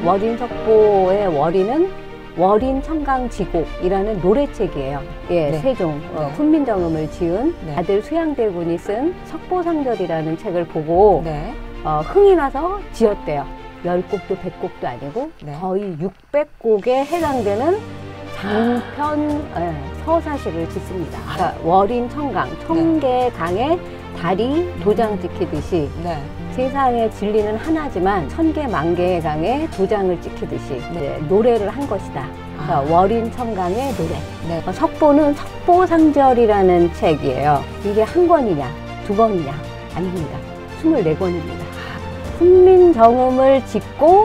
월인 석보의 월인은 월인 청강지곡이라는 노래책이에요. 예, 네. 세종 네. 훈민정음을 지은 네. 아들 수양대군이 쓴 석보상절이라는 책을 보고 네. 흥이 나서 지었대요. 10곡도 100곡도 아니고 네. 거의 600곡에 해당되는 장편 서사시를 짓습니다. 그러니까 월인 청강, 청계 강에 달이 도장 찍히듯이 네. 세상의 진리는 하나지만 천개 만개의 강에 도장을 찍히듯이 이제 노래를 한 것이다. 그러니까 월인 청강의 노래. 네. 석보는 석보상절이라는 책이에요. 이게 한 권이냐, 두 권이냐? 아닙니다. 24권입니다. 훈민정음을 짓고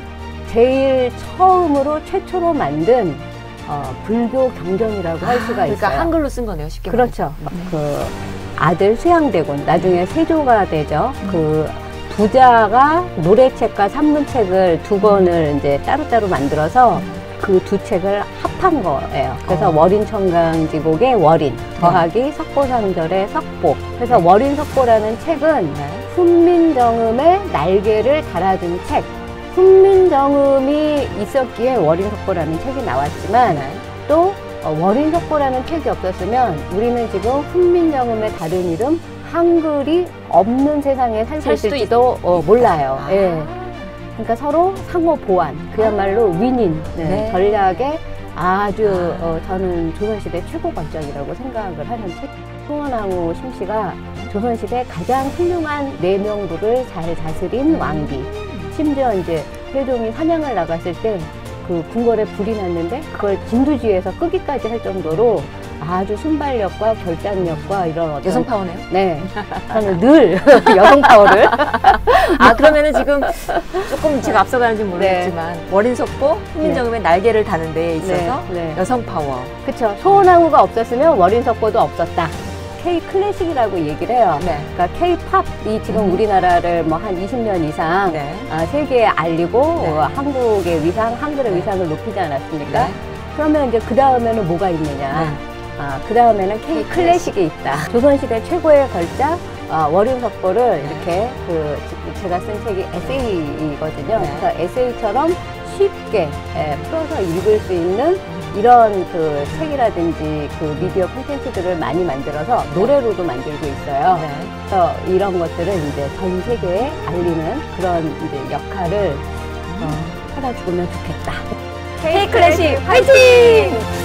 제일 처음으로 최초로 만든 불교 경전이라고 할 수가 있어요. 그러니까 한글로 쓴 거네요, 쉽게 그렇죠. 말해서. 그 아들 수양대군, 나중에 세조가 되죠. 그 부자가 노래책과 산문책을 두 권을 이제 따로따로 만들어서 그 두 책을 합한 거예요. 그래서 월인청강지곡의 월인 더하기 석보상절의 석보. 그래서 월인석보라는 책은 훈민정음의 날개를 달아준 책. 훈민정음이 있었기에 월인석보라는 책이 나왔지만 또 월인석보라는 책이 없었으면 우리는 지금 훈민정음의 다른 이름 한글이 없는 세상에 살고 있을지도 몰라요. 예. 그러니까 서로 상호 보완, 그야말로 윈인 전략에 아주 저는 조선시대 최고 발전이라고 생각을 하는 책. 송원왕후 심씨가 조선시대 가장 훌륭한 내명부를 잘 다스린 왕비. 심지어 이제 세종이 사냥을 나갔을 때 그 궁궐에 불이 났는데 그걸 진두지에서 끄기까지 할 정도로 아주 순발력과 결단력과 이런 어떤 여성 파워네요? 네. 저는 늘 여성 파워를. 그러면은 지금 조금 제가 앞서가는지 모르겠지만 월인석보 훈민정음의 날개를 다는 데에 있어서 여성 파워. 그렇죠. 소원왕후가 없었으면 월인석보도 없었다. K-클래식이라고 얘기를 해요. 그러니까 K-팝이 지금 우리나라를 뭐 한 20년 이상 세계에 알리고 한국의 위상, 한글의 위상을 높이지 않았습니까? 그러면 이제 그 다음에는 뭐가 있느냐? 그 다음에는 K-클래식이 있다. 조선시대 최고의 걸작 월인석보를 이렇게 제가 쓴 책이 에세이거든요. 그래서 에세이처럼 쉽게 풀어서 읽을 수 있는 이런 그 책이라든지 그 미디어 콘텐츠들을 많이 만들어서 노래로도 만들고 있어요. 그래서 이런 것들을 이제 전 세계에 알리는 그런 이제 역할을 하다 죽으면 좋겠다. K-클래식 화이팅!